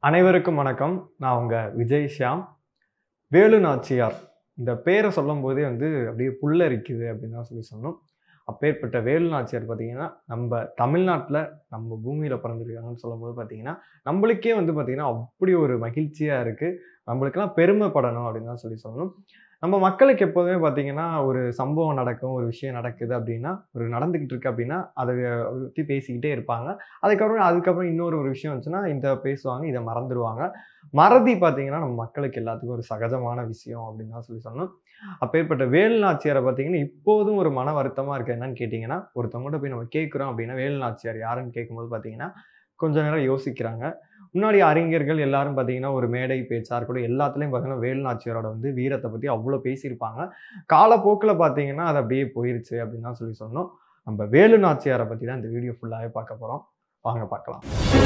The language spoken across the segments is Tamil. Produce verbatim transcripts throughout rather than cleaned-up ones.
அனைவருக்கும் வணக்கம். நான் உங்க விஜய் ஷியாம். வேலுநாச்சியார் இந்த பேரை சொல்லும்போதே வந்து அப்படியே புல்லரிக்குது அப்படின்னு தான் சொல்லி சொன்னோம். அப்பேற்பட்ட வேலுநாச்சியார் பார்த்தீங்கன்னா, நம்ம தமிழ்நாட்டுல நம்ம பூமியில பிறந்திருக்காங்கன்னு சொல்லும்போது பார்த்தீங்கன்னா, நம்மளுக்கே வந்து பார்த்தீங்கன்னா, அப்படி ஒரு மகிழ்ச்சியா இருக்கு. நம்மளுக்கெல்லாம் பெருமைப்படணும் அப்படின்னு தான் சொல்லி சொல்லணும். நம்ம மக்களுக்கு எப்போதுமே பார்த்தீங்கன்னா, ஒரு சம்பவம் நடக்கும், ஒரு விஷயம் நடக்குது அப்படின்னா, ஒரு நடந்துகிட்டு இருக்கு அப்படின்னா, அத பத்தி பேசிக்கிட்டே இருப்பாங்க. அதுக்கப்புறம் அதுக்கப்புறம் இன்னொரு ஒரு விஷயம் வந்துச்சுன்னா, இத பேசுவாங்க, இத மறந்துருவாங்க. மறதி பார்த்தீங்கன்னா, நம்ம மக்களுக்கு எல்லாத்துக்கும் ஒரு சகஜமான விஷயம் அப்படின்னு தான் சொல்லி சொல்லணும். அப்பேற்பட்ட வேலுநாச்சியார பார்த்தீங்கன்னா, இப்போதும் ஒரு மன வருத்தமா இருக்கு. என்னன்னு கேட்டீங்கன்னா, ஒருத்தவங்ககிட்ட போய் நம்ம கேட்கிறோம் அப்படின்னா, வேலுநாச்சியார் யாருன்னு கேட்கும்போது பார்த்தீங்கன்னா, கொஞ்ச நேரம் யோசிக்கிறாங்க. முன்னாடி அறிஞர்கள் எல்லாரும் பார்த்தீங்கன்னா, ஒரு மேடை பேச்சா இருக்கட்டும், எல்லாத்துலயும் பார்த்தீங்கன்னா, வேலுநாச்சியாரோட வந்து வீரத்த பத்தி அவ்ளோ பேசியிருப்பாங்க. காலப்போக்குல பார்த்தீங்கன்னா, அது அப்படியே போயிருச்சு அப்படின்னு தான் சொல்லி சொன்னோம். நம்ம வேலுநாச்சியார பத்தி தான் இந்த வீடியோ ஃபுல்லாவே பார்க்க போறோம். வாங்க பார்க்கலாம்.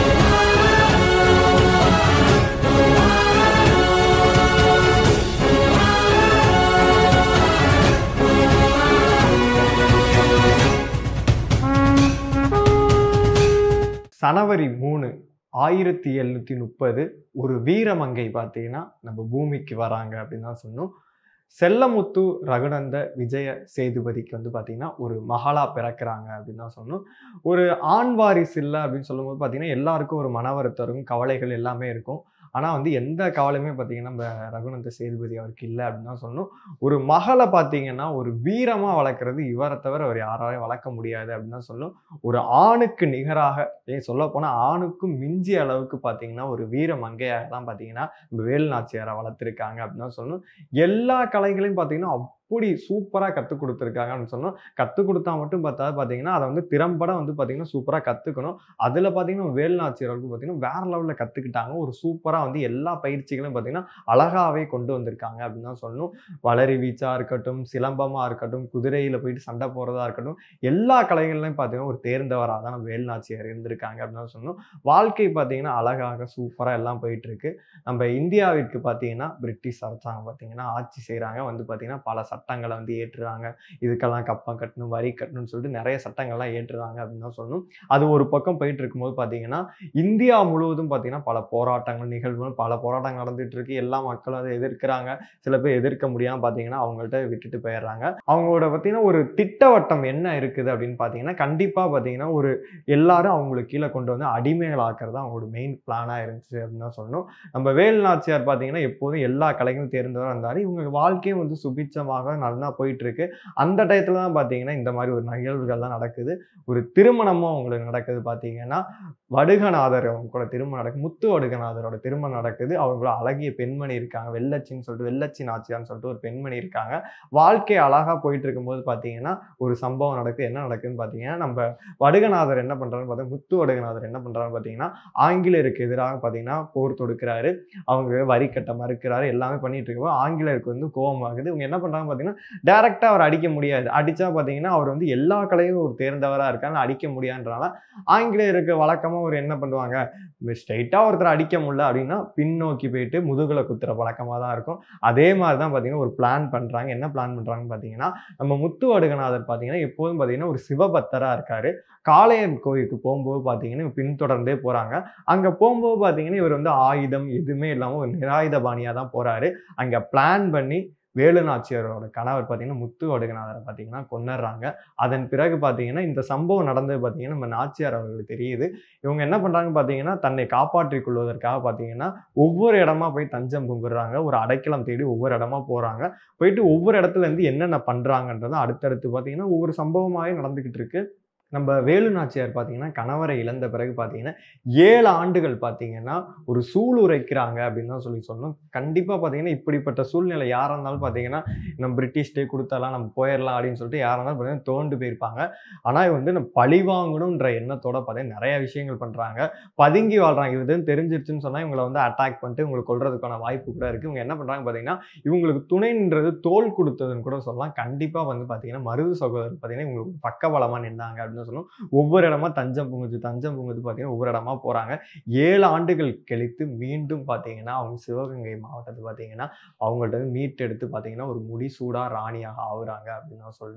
சனவரி மூணு ஆயிரத்தி எழுநூத்தி முப்பது ஒரு வீரமங்கை பார்த்தீங்கன்னா, நம்ம பூமிக்கு வராங்க அப்படின்னு தான் சொன்னோம். செல்லமுத்து ரகுநந்த விஜய சேதுபதிக்கு வந்து பார்த்தீங்கன்னா, ஒரு மகளா பிறக்குறாங்க அப்படின்னு தான் சொன்னோம். ஒரு ஆண் வாரிசு இல்ல அப்படின்னு சொல்லும்போது பார்த்தீங்கன்னா, எல்லாருக்கும் ஒரு மன வருத்தம் இருக்கும், கவலைகள் எல்லாமே இருக்கும். ஆனா வந்து எந்த கவலையுமே பார்த்தீங்கன்னா, நம்ம ரகுநந்த சேதுபதி அவருக்கு இல்ல அப்படின்னு தான் சொல்லணும். ஒரு மகள பார்த்தீங்கன்னா, ஒரு வீரமா வளர்க்கிறது இவர தவிர வேற யாராலயும் வளர்க்க முடியாது அப்படின்னு தான் சொல்லணும். ஒரு ஆணுக்கு நிகராக ஏன் சொல்லப்போனா ஆணுக்கும் மிஞ்சிய அளவுக்கு பார்த்தீங்கன்னா, ஒரு வீர மங்கையாக தான் பார்த்தீங்கன்னா, வேலுநாச்சியார வளர்த்திருக்காங்க அப்படின்னு தான் சொல்லணும். எல்லா கலைகளையும் பார்த்தீங்கன்னா, அப்படி சூப்பரா கத்துக் குடுத்துருக்காங்க அப்படின்னு சொன்னோம். கத்துக் குடுத்தா மட்டும் பத்தாது பார்த்தீங்கன்னா, அத வந்து திறம்பட வந்து பார்த்தீங்கன்னா, சூப்பரா கத்துக்கணும். அதுல பார்த்தீங்கன்னா, வேலுநாச்சியார் அவர்கள் பார்த்தீங்கன்னா, வேற லெவல்ல கத்துக்கிட்டாங்க. ஒரு சூப்பரா வந்து எல்லா பயிற்சிகளையும் பார்த்தீங்கன்னா, அழகாவே கொண்டு வந்திருக்காங்க அப்படின்னு தான் சொல்லணும். வளரி வீச்சா இருக்கட்டும், சிலம்பமா இருக்கட்டும், குதிரையில போயிட்டு சண்டை போடுறதா இருக்கட்டும், எல்லா கலைகள்லயும் பார்த்தீங்கன்னா, ஒரு தேர்ந்தவரா தான் நம்ம வேலுநாச்சியார் இருந்திருக்காங்க அப்படின்னு தான் சொல்லணும். வாழ்க்கை பார்த்தீங்கன்னா, அழகாக சூப்பரா எல்லாம் போயிட்டு இருக்கு. நம்ம இந்தியாவிற்கு பார்த்தீங்கன்னா, பிரிட்டிஷ் அரசாங்கம் பார்த்தீங்கன்னா, ஆட்சி செய்றாங்க. வந்து பார்த்தீங்கன்னா, பல சட்டங்கள வந்து இயற்றுறாங்க. இதுக்கெல்லாம் கப்பம் கட்டணும், வரி கட்டணும்னு சொல்லிட்டு நெறைய சட்டங்கள்லாம் இயற்றுறாங்க அப்படின்னு தான் சொல்லணும். அது ஒரு பக்கம் போயிட்டு இருக்கும்போது பார்த்தீங்கன்னா, இந்தியா முழுவதும் பார்த்தீங்கன்னா, பல போராட்டங்கள், நிகழ்வுகள் பல போராட்டங்கள் நடந்துட்டு இருக்கு. எல்லா மக்களும் அத எதிர்க்கிறாங்க. சில பேர் எதிர்க்க முடியாம பார்த்தீங்கன்னா, அவங்கள்ட்ட விட்டுட்டு போயிர்றாங்க. அவங்களோட பார்த்தீங்கன்னா, ஒரு திட்டவட்டம் என்ன இருக்குது அப்படின்னு பார்த்தீங்கன்னா, கண்டிப்பா பார்த்தீங்கன்னா, ஒரு எல்லாரும் அவங்களுக்கு கீழ கொண்டு வந்து அடிமைகள் ஆக்குறது தான் அவங்களோட மெயின் பிளானா இருந்துச்சு அப்படின்னு தான் சொல்லணும். நம்ம வேலுநாச்சியார் பார்த்தீங்கன்னா, எப்போதும் எல்லா கலைகளும் தேர்ந்தவரா இருந்தாரு. இவங்க வாழ்க்கையும் வந்து சுபிட்சமாக நல்லா போயிட்டு இருக்கு. அந்த டயத்துல தான் பார்த்தீங்கன்னா, இந்த மாரி ஒரு நிகழ்வுகள்லாம் நடக்குது. ஒரு திருமணமும் அவங்களுக்கு நடக்குது பார்த்தீங்கன்னா, வடுகநாதர் அவங்க கூட திருமணம் நடக்குது. முத்து வடுகநாதரோட திருமணம் நடக்குது. அவங்களோட அழகிய பெண்மணி இருக்காங்க. வெள்ளச்சின்னு சொல்லிட்டு வெள்ளச்சி நாச்சியார்ன்னு சொல்லிட்டு ஒரு பெண்மணி இருக்காங்க. வாழ்க்கை அழகா போயிட்டு இருக்கும்போது பார்த்தீங்கன்னா, ஒரு சம்பவம் நடக்குது. என்ன நடக்குதுன்னு பார்த்தீங்கன்னா, நம்ம வடுகநாதர் என்ன பண்றாருன்னு பார்த்தா முத்து வடுகநாதர் என்ன பண்றாருன்னு பார்த்தீங்கன்னா, ஆங்கிலேயருக்கு எதிராக பார்த்தீங்கன்னா, போர் தொடுக்கிறாரு. அவங்க வரி கட்ட மறுக்கிறாரு. எல்லாமே பண்ணிட்டு இருக்கும்போது ஆங்கிலேயருக்கு வந்து கோவம் ஆகுது. இவங்க என்ன பண்றாங்க பார்த்தீங்கன்னா, டைரக்ட்டா அவர அடிக்க முடியாது. அடிச்சா பார்த்தீங்கன்னா, அவர் வந்து எல்லா கலையும் ஒரு தேர்ந்தவரா இருக்காங்க. அடிக்க முடியாதுன்றனால, ஆங்கிலேயருக்கு வழக்கமா ஒரு என்ன பண்ணுவாங்க, ஸ்ட்ரெயிட்டா ஒருத்தர அடிக்க முடியல அப்படின்னா, பின்னோக்கி போயிட்டு முதுகுல குத்துற பழக்கமா தான் இருக்கும். அதே மாரி தான் பார்த்தீங்கன்னா, ஒரு பிளான் பண்றாங்க. என்ன பிளான் பண்றாங்கன்னு பார்த்தீங்கன்னா, நம்ம முத்து வடுகநாதர் பார்த்தீங்கன்னா, எப்போதும் பார்த்தீங்கன்னா, ஒரு சிவபக்தரா இருக்காரு. காளையன் கோயிலுக்கு போம்போது பார்த்தீங்கன்னா, பின்தொடர்ந்தே போறாங்க. அங்க போம்போது பார்த்தீங்கன்னா, இவர் வந்து ஆயுதம் எதுவுமே இல்லாம ஒரு நிராயுதபாணியா தான் போறாரு. அங்க பிளான் பண்ணி வேலுநாச்சியாரோட கணவர் பார்த்தீங்கன்னா, முத்து வடுகநாதர பார்த்தீங்கன்னா கொன்னுடுறாங்க. அதன் பிறகு பார்த்தீங்கன்னா, இந்த சம்பவம் நடந்தது பார்த்தீங்கன்னா, நம்ம நாச்சியார் அவர்களுக்கு தெரியுது. இவங்க என்ன பண்றாங்கன்னு பார்த்தீங்கன்னா, தன்னை காப்பாற்றிக் கொள்வதற்காக பார்த்தீங்கன்னா, ஒவ்வொரு இடமா போய் தஞ்சம் புகுறாங்க. ஒரு அடைக்கலம் தேடி ஒவ்வொரு இடமா போறாங்க. போயிட்டு ஒவ்வொரு இடத்துல இருந்து என்னென்ன பண்றாங்கன்றத அடுத்தடுத்து பார்த்தீங்கன்னா, ஒவ்வொரு சம்பவமாவே நடந்துகிட்டு இருக்கு. நம்ம வேலுநாச்சியார் பார்த்தீங்கன்னா, கணவரை இழந்த பிறகு பார்த்தீங்கன்னா, ஏழு ஆண்டுகள் பார்த்தீங்கன்னா, ஒரு சூளுரைக்கிறாங்க அப்படின்னு தான் சொல்லி சொல்லணும். கண்டிப்பா பார்த்தீங்கன்னா, இப்படிப்பட்ட சூழ்நிலை யாரா இருந்தாலும் பார்த்தீங்கன்னா, நம்ம பிரிட்டிஷ்டே குடுத்தரலாம், நம்ம போயிரலாம் அப்படின்னு சொல்லிட்டு யாரா இருந்தாலும் பார்த்தீங்கன்னா, துவண்டு போயிருப்பாங்க. ஆனா வந்து நம்ம பழி வாங்கணும்ன்ற எண்ணத்தோட பார்த்தீங்கன்னா, நெறைய விஷயங்கள் பண்றாங்க. பதுங்கி வாழ்றாங்க. இதுன்னு தெரிஞ்சிருச்சுன்னு சொன்னா, இவங்கள வந்து அட்டாக் பண்ணிட்டு இவங்கள கொல்றதுக்கான வாய்ப்பு கூட இருக்கு. இவங்க என்ன பண்றாங்க பார்த்தீங்கன்னா, இவங்களுக்கு துணை நின்றது தோள் குடுத்ததுன்னு கூட சொல்லலாம். கண்டிப்பா வந்து பார்த்தீங்கன்னா, மருது சகோதரர் பார்த்தீங்கன்னா, இவங்களுக்கு பக்கபலமா நின்னாங்க அப்படின்னு சொல்லணும். ஒவ்வொரு இடமா தஞ்சம் புகுந்து தஞ்சம் புகுந்து பார்த்தீங்கன்னா, ஒவ்வொரு இடமா போறாங்க. ஏழு ஆண்டுகள் கழித்து மீண்டும் பார்த்தீங்கன்னா, அவங்க சிவகங்கை மாவட்டத்த பார்த்தீங்கன்னா, அவங்கள்ட்ட இருந்து மீட்டெடுத்து பார்த்தீங்கன்னா, ஒரு முடிசூடா ராணியாக ஆகுறாங்க அப்படின்னு தான் சொல்லணும்.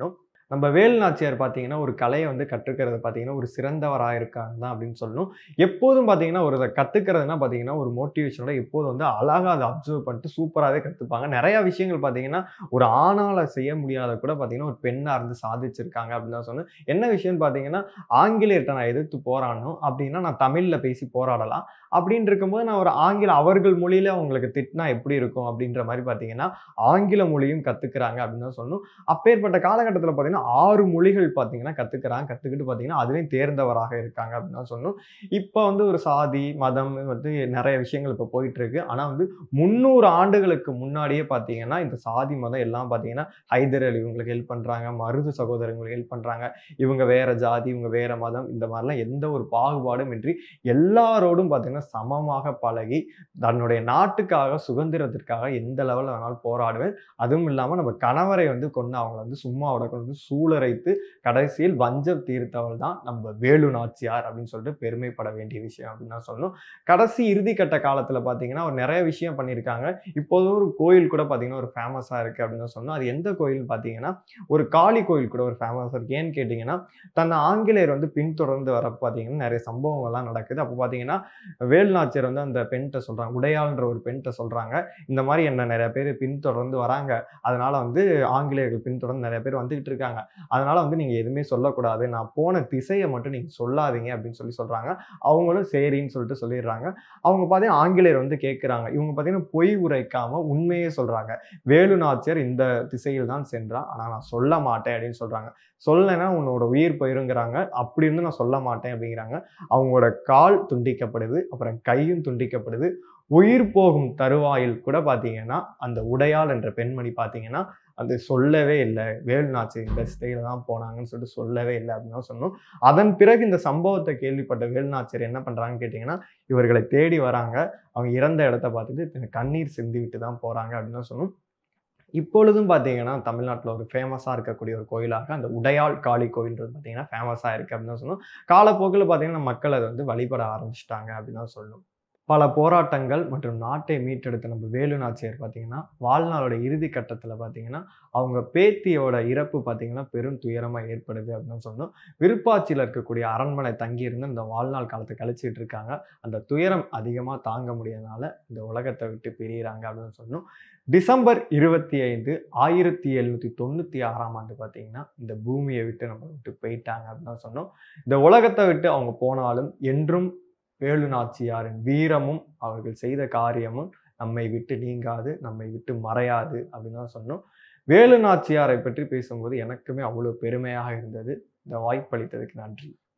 நம்ம வேலு நாச்சியார் பார்த்தீங்கன்னா, ஒரு கலைய வந்து கற்றுக்கிறது பார்த்தீங்கன்னா, ஒரு சிறந்தவரா இருக்காங்க தான் அப்படின்னு சொல்லணும். எப்போதும் பார்த்தீங்கன்னா, ஒரு இத கத்துக்கிறதுனா பார்த்தீங்கன்னா, ஒரு மோட்டிவேஷனோட எப்போதும் வந்து அழகா அத அப்சர்வ் பண்ணிட்டு சூப்பராவே கத்துப்பாங்க. நெறைய விஷயங்கள் பார்த்தீங்கன்னா, ஒரு ஆணால செய்ய முடியாத கூட பார்த்தீங்கன்னா, ஒரு பெண்ணா இருந்து சாதிச்சிருக்காங்க அப்படின்னு தான் சொல்லணும். என்ன விஷயம்னு பார்த்தீங்கன்னா, ஆங்கிலேயர்ட்ட நான் எதிர்த்து போராடணும் அப்படின்னா, நான் தமிழ்ல பேசி போராடலாம். அப்படின்னு இருக்கும்போது, நான் ஒரு ஆங்கில அவர்கள் மொழியில அவங்களுக்கு திட்டினா எப்படி இருக்கும் அப்படின்ற மாரி பார்த்தீங்கன்னா, ஆங்கில மொழியும் கத்துக்கிறாங்க அப்படின்னு தான் சொல்லணும். அப்பேற்பட்ட காலகட்டத்தில பார்த்தீங்கன்னா, ஆறு மொழிகள் பார்த்தீங்கன்னா கத்துக்கிறாங்க. கத்துக்கிட்டு பார்த்தீங்கன்னா, அதிலயும் தேர்ந்தவராக இருக்காங்க அப்படின்னு தான் சொல்லணும். இப்ப வந்து ஒரு சாதி, மதம் வந்து நெறைய விஷயங்கள் இப்ப போயிட்டு இருக்கு. ஆனா வந்து முந்நூறு ஆண்டுகளுக்கு முன்னாடியே பார்த்தீங்கன்னா, இந்த சாதி, மதம் எல்லாம் பார்த்தீங்கன்னா, ஹைதர் அலி இவங்களுக்கு ஹெல்ப் பண்றாங்க. மருது சகோதரங்களுக்கு ஹெல்ப் பண்றாங்க. இவங்க வேற ஜாதி, இவங்க வேற மதம் இந்த மாரிலாம் எந்த ஒரு பாகுபாடும் இன்றி எல்லாரோடும் பார்த்தீங்கன்னா, சமமாக பழகி தன்னுடைய நாட்டுக்காக, சுதந்திரத்திற்காக எந்த லெவல்ல வேணாலும் போராடுவேன். அதுவும் இல்லாம நம்ம கணவரை வந்து கொன்னு அவங்கள வந்து சும்மா விடக்கூடாது. சூளுரைத்து கடைசியில் வஞ்சம் தீர்த்தவள் தான் நம்ம வேலு நாச்சியார் அப்படின்னு சொல்லிட்டு பெருமைப்பட வேண்டிய விஷயம் அப்படின்னு தான் சொல்லணும். கடைசி இறுதி கட்ட காலத்துல பார்த்தீங்கன்னா, அவர் நெறைய விஷயம் பண்ணியிருக்காங்க. இப்போது ஒரு கோயில் கூட பார்த்தீங்கன்னா, ஒரு ஃபேமஸா இருக்கு அப்படின்னு தான் சொல்லணும். அது எந்த கோயில்னு பார்த்தீங்கன்னா, ஒரு காளி கோயில் கூட ஒரு ஃபேமஸா இருக்கு. ஏன்னு கேட்டீங்கன்னா, தன்னை ஆங்கிலேயர் வந்து பின்தொடர்ந்து வரப்ப பார்த்தீங்கன்னா, நெறைய சம்பவங்கள்லாம் நடக்குது. அப்ப பார்த்தீங்கன்னா, வேலு நாச்சியார் வந்து அந்த பெண்ட்ட சொல்றாங்க. உடையாள்ன்ற ஒரு பெண்ட்ட சொல்றாங்க. இந்த மாரி என்ன நெறைய பேரு பின்தொடர்ந்து வராங்க. அதனால வந்து ஆங்கிலேயர்கள் பின்தொடர்ந்து நெறைய பேர் வந்துகிட்டு இருக்காங்க. அதனால வந்து நீங்க எதுவுமே சொல்லக்கூடாது. நான் போன திசைய மட்டும் நீங்க சொல்லாதீங்க அப்படின்னு சொல்லி சொல்றாங்க. அவங்களும் சரின்னு சொல்லிட்டு சொல்லிடுறாங்க. அவங்க பார்த்தீங்கன்னா, ஆங்கிலேயர் வந்து கேட்கிறாங்க. இவங்க பார்த்தீங்கன்னா, பொய் உரைக்காம உண்மையே சொல்றாங்க. வேலு நாச்சியார் இந்த திசையில் தான் சென்றா. ஆனா நான் சொல்ல மாட்டேன் அப்படின்னு சொல்றாங்க. சொல்லலைன்னா உன்னோட உயிர் போயிருங்கிறாங்க. அப்படி இருந்தும் நான் சொல்ல மாட்டேன் அப்படிங்கிறாங்க. அவங்களோட கால் துண்டிக்கப்படுது. அப்புறம் கையும் துண்டிக்கப்படுது. உயிர் போகும் தருவாயில் கூட பார்த்தீங்கன்னா, அந்த உடையாள் என்ற பெண்மணி பார்த்தீங்கன்னா, அது சொல்லவே இல்ல. வேலு நாச்சியார் இந்த திசையில தான் போனாங்கன்னு சொல்லிட்டு சொல்லவே இல்ல அப்படின்னு தான் சொல்லணும். அதன் பிறகு இந்த சம்பவத்த கேள்விப்பட்ட வேலு நாச்சியார் என்ன பண்றாங்கன்னு கேட்டீங்கன்னா, இவர்களை தேடி வராங்க. அவங்க இறந்த இடத்த பார்த்துட்டு கண்ணீர் சிந்திவிட்டு தான் போறாங்க அப்படின்னு தான் சொல்லணும். இப்பொழுதும் பார்த்தீங்கன்னா, தமிழ்நாட்டுல ஒரு ஃபேமஸா இருக்கக்கூடிய ஒரு கோயிலாக அந்த உடையாள் காளி கோயில்ன்றது பார்த்தீங்கன்னா, ஃபேமஸா இருக்கு அப்படின்னு தான் சொல்லணும். காலப்போக்குல பார்த்தீங்கன்னா, மக்கள் அத வந்து வழிபட ஆரம்பிச்சுட்டாங்க அப்படின்னு தான் சொல்லணும். பல போராட்டங்கள் மற்றும் நாட்டை மீட்டெடுத்த நம்ம வேலு நாச்சியார் பார்த்தீங்கன்னா, வாழ்நாளோட இறுதி கட்டத்தில பார்த்தீங்கன்னா, அவங்க பேத்தியோட இறப்பு பார்த்தீங்கன்னா, பெரும் துயரமா ஏற்படுது அப்படின்னு தான் சொல்லணும். விருப்பாட்சியில இருக்கக்கூடிய அரண்மனை தங்கியிருந்து இந்த வாழ்நாள் காலத்த கழிச்சிட்டு இருக்காங்க. அந்த துயரம் அதிகமா தாங்க முடியாதனால இந்த உலகத்த விட்டு பிரியறாங்க அப்படின்னு சொல்லணும். டிசம்பர் இருபத்தி ஐந்து, ஆயிரத்து எழுநூற்று தொண்ணூற்று ஆறாம் ஆண்டு பார்த்தீங்கன்னா, இந்த பூமிய விட்டு நம்மள விட்டு போயிட்டாங்க அப்படின்னு தான் சொன்னோம். இந்த உலகத்த விட்டு அவங்க போனாலும் என்றும் வேலு நாச்சியாரின் வீரமும், அவர்கள் செய்த காரியமும் நம்மை விட்டு நீங்காது, நம்மை விட்டு மறையாது அப்படின்னு தான் சொன்னோம். வேலு நாச்சியாரை பற்றி பேசும்போது எனக்குமே அவ்வளவு பெருமையாக இருந்தது. இந்த வாய்ப்பளித்ததுக்கு நன்றி.